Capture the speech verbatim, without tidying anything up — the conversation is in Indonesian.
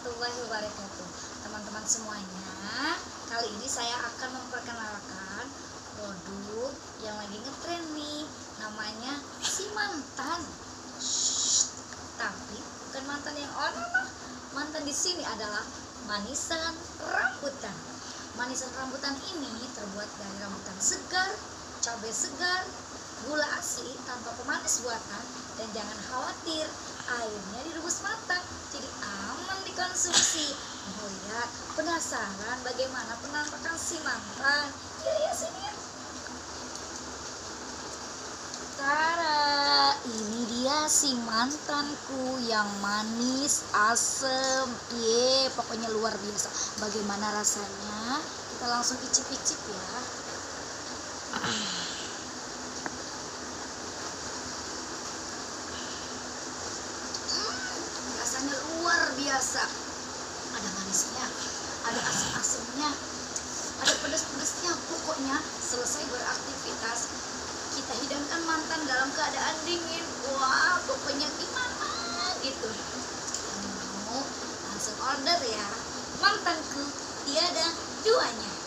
warahmatullahi wabarakatuh. Teman-teman semuanya, kali ini saya akan memperkenalkan produk yang lagi ngetren nih. Namanya si mantan. Shh, tapi bukan mantan yang ono mah. Mantan di sini adalah manisan rambutan. Manisan rambutan ini terbuat dari rambutan segar, cabai segar, gula asli tanpa pemanis buatan, dan jangan khawatir, airnya direbus matang, jadi aman dikonsumsi. Mau lihat? Penasaran bagaimana penampakan si mantan? Yuk ya sini ya. Tara, ini dia si mantanku yang manis, asem, ye, pokoknya luar biasa. Bagaimana rasanya? Kita langsung icip-icip ya. Rasanya luar biasa. Ada manisnya, ada asam-asamnya, ada pedas-pedasnya. Pokoknya selesai beraktivitas, kita hidangkan mantan dalam keadaan dingin. Wah, pokoknya gimana gitu. Yang mau langsung order ya. Mantanku tiada duanya.